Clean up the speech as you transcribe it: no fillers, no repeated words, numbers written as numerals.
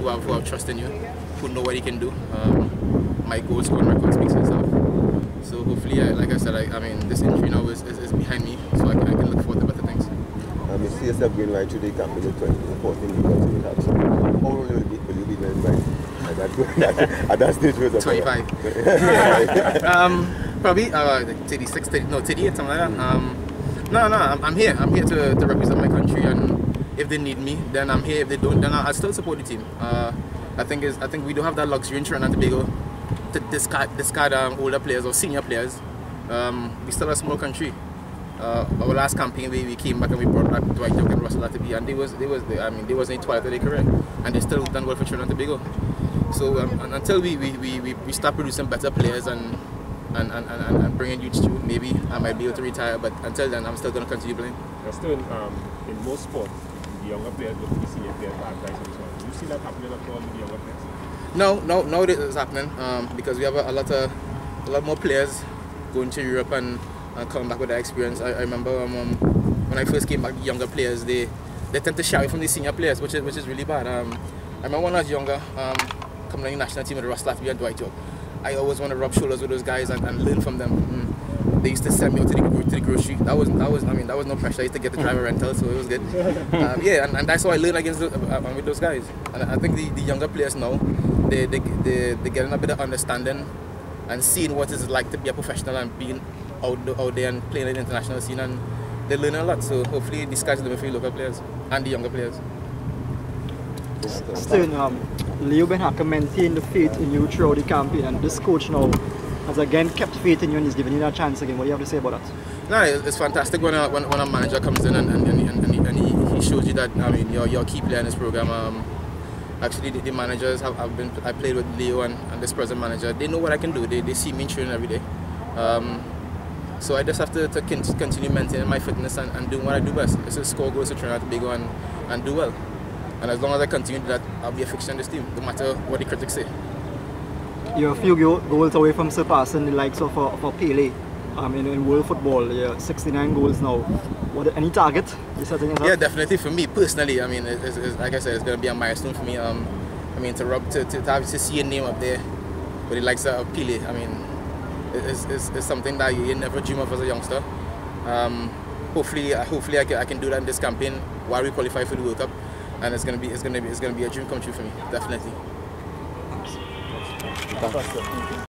who have trust in you, who know what he can do. My goal scoring record speaks for itself. So hopefully, like I said, I mean, this injury now is behind me, so I can look forward to better things. You see yourself going right through the camp in the 2014 because you have some. How old will you be then, right? At that stage, 25. Probably 36, 38, something like that. No, I'm here. I'm here to represent my country, and if they need me, then I'm here. If they don't, then I'll still support the team. I think we don't have that luxury in Trinidad and Tobago to discard older players or senior players. We still a small country. Our last campaign we came back and we brought back Dwight Young and Russell Atterby, and they wasn't in the twilight of their career, and they still done well for Trinidad and Tobago. So until we start producing better players and bringing youths through, maybe I might be able to retire. But until then, I'm still going to continue playing. You're still in most sports, the younger players look to the senior players for advice and so on. Do you see that happening at all with the younger players? No, it is happening because we have a lot more players going to Europe and coming back with that experience. I remember when I first came back, the younger players they tend to shy away from the senior players, which is really bad. I remember when I was younger, coming on the national team with Russell Atterby and Dwight Young, I always want to rub shoulders with those guys and learn from them. They used to send me out to the grocery. That was no pressure. I used to get the driver rental, so it was good. And that's how I learned with those guys. And I think the younger players now, they're getting a bit of understanding and seeing what it's like to be a professional and being out there and playing in the international scene, and they're learning a lot. So hopefully the sky's the limit for the local players and the younger players. Still, Leo Ben Hacker maintained the faith in you throughout the campaign, and this coach now has again kept faith in you and is giving you that chance again. What do you have to say about that? No, it's fantastic when a manager comes in and he shows you that, I mean, you're a key player in this program. Actually, the managers I played with Leo and this present manager. They know what I can do. They see me training every day. So I just have to continue maintaining my fitness and doing what I do best. It's to score goals to Trinidad and Tobago and do well. And as long as I continue to do that, I'll be a fixture in this team, no matter what the critics say. You're a few goals away from surpassing the likes of Pele in world football. You're 69 goals now. Any target you're setting yourself? Yeah, definitely. For me personally, I mean, it's like I said, it's going to be a milestone for me. I mean, to see your name up there with the likes of Pele, I mean, it's something that you never dream of as a youngster. Hopefully I can do that in this campaign while we qualify for the World Cup, and it's gonna be a dream come true for me, definitely. Thanks.